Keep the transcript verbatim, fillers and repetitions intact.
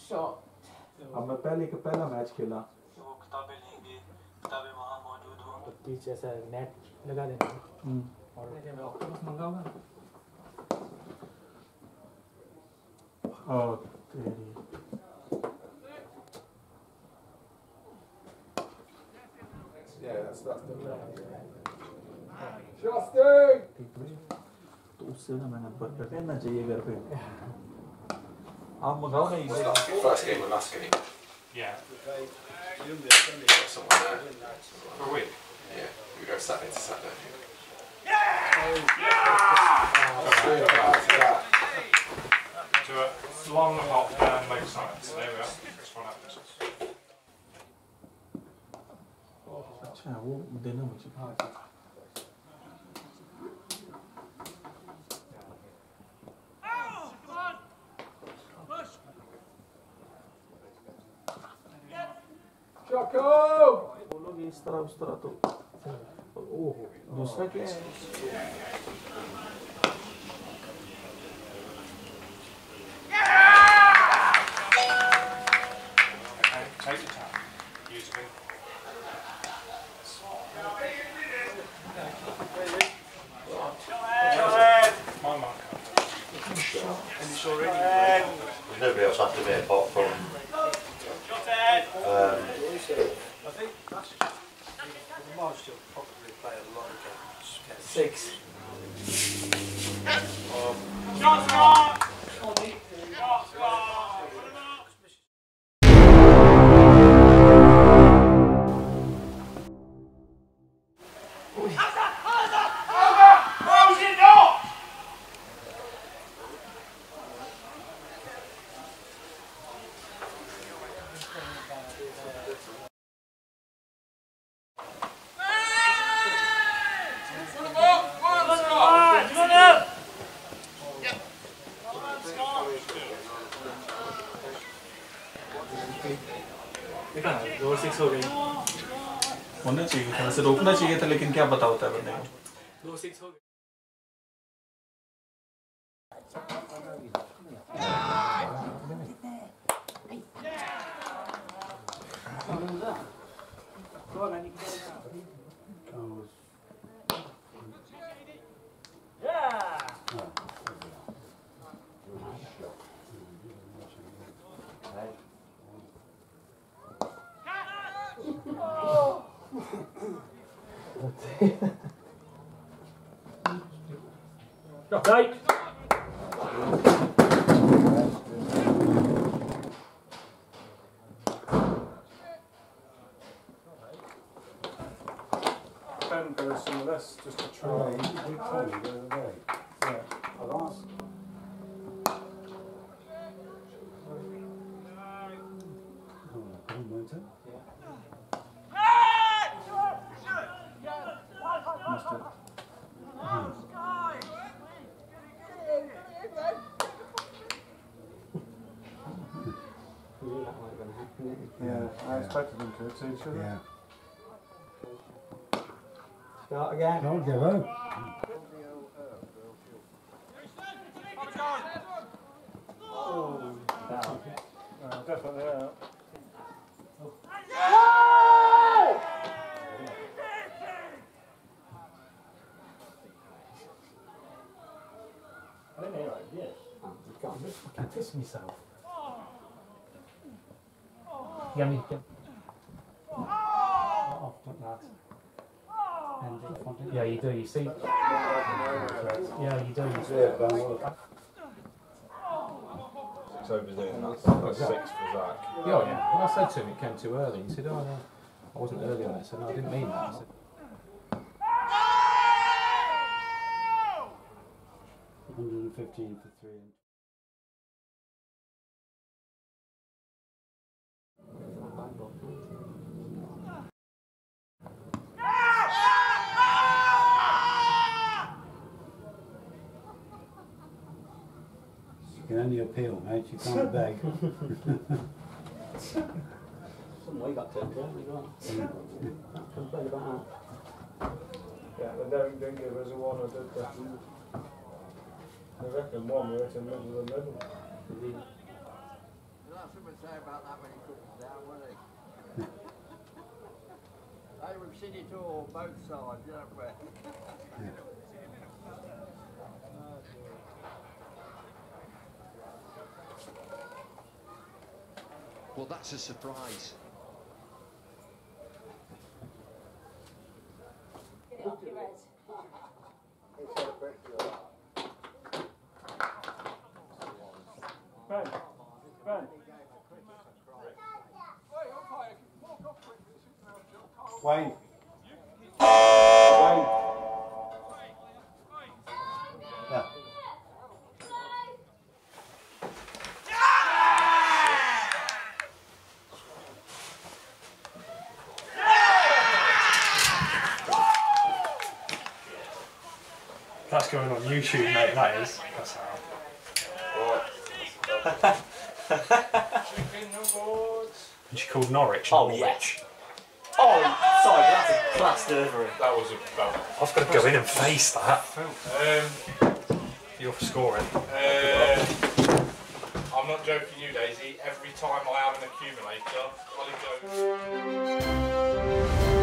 अब मैं पहले का पहला मैच खेला। वो किताबें लेंगे, किताबें वहाँ मौजूद हों। तो पीछे ऐसा नेट लगा देना और मैं ऑक्टोपस मंगाऊंगा। ओह तेरी। Yeah, that's that's the Justin! तो उससे ना मैंने बर्गर लेना चाहिए घर पे। आप मंगाओ ना ये। First game and last game. Yeah. Someone there. For a week. Yeah, we go Saturday to Saturday. To a long hop down lakeside. So there we are. That's what happens. अच्छा वो देना मुझे। Choco! बोलोगे इस तरह उस तरह तो ओह दूसरा क्या है? Okay, take your time. Use it. My mark. There's nobody else after me apart from um, I think that's the March still probably play a lot of games. Six. Um, Shots gone! Shots gone! दो six हो गई। होना चाहिए था वैसे रोकना चाहिए था लेकिन क्या पता होता है बंदे को। दो सिक्स हो गई। Right. Ben does some of this just to try. Oh, you, you told me the other day. Yeah. I'll ask. Oh, come on, won't it? Must have. Hmm. Yeah, I expected him to too, should I? Yeah. Start again. Don't give up. Oh, Down. uh, definitely out. I didn't hear it, yes. I'm just fucking pissing myself. Yeah, me. Oh, like that. And in front of Yeah, you do, you see. Yeah, you do. You see. Yeah, Ben, look. Six overs in, that's, that's six for Zach. Yeah, yeah. When I said to him it came too early, he said, oh no, I wasn't early on it. I said, no, I didn't mean that. I said, one hundred fifteen for three. You can only appeal, mate. You can't beg. some way got turned around as well. Complain about that. Yeah, they don't, didn't give us a one, or did they? I reckon one right in the middle of the middle. Russell would say about that when he took us down, wouldn't he? Hey, we've seen it all, both sides, haven't we? Well, that's a surprise. Get it off your head. Ben, Ben. Wayne. Wayne. Yeah. That's going on YouTube, mate, that is. That's how. And she called Norwich. Oh, Norwich. yes. Oh, sorry, but that's a class delivery. That was a bad. I've got to go in and face that. Um, You're for scoring. uh, I'm not joking you, Daisy. Every time I have an accumulator, well, it goes.